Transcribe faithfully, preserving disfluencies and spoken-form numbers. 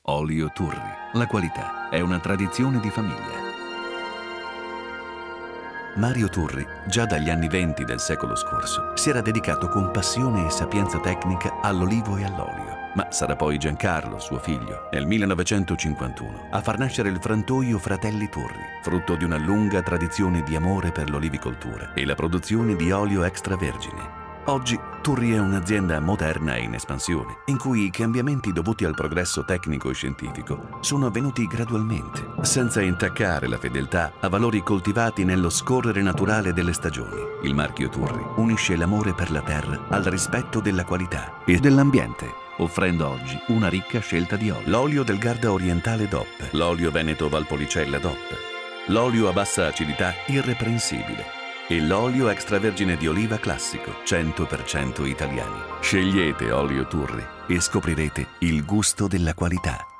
Olio Turri. La qualità è una tradizione di famiglia. Mario Turri, già dagli anni venti del secolo scorso, si era dedicato con passione e sapienza tecnica all'olivo e all'olio. Ma sarà poi Giancarlo, suo figlio, nel millenovecentocinquantuno, a far nascere il frantoio Fratelli Turri, frutto di una lunga tradizione di amore per l'olivicoltura e la produzione di olio extravergine. Oggi Turri è un'azienda moderna e in espansione, in cui i cambiamenti dovuti al progresso tecnico e scientifico sono avvenuti gradualmente, senza intaccare la fedeltà a valori coltivati nello scorrere naturale delle stagioni. Il marchio Turri unisce l'amore per la terra al rispetto della qualità e dell'ambiente, offrendo oggi una ricca scelta di olio. L'olio del Garda Orientale D O P, l'olio Veneto Valpolicella D O P, l'olio a bassa acidità irreprensibile e l'olio extravergine di oliva classico, cento per cento italiani. Scegliete olio Turri e scoprirete il gusto della qualità.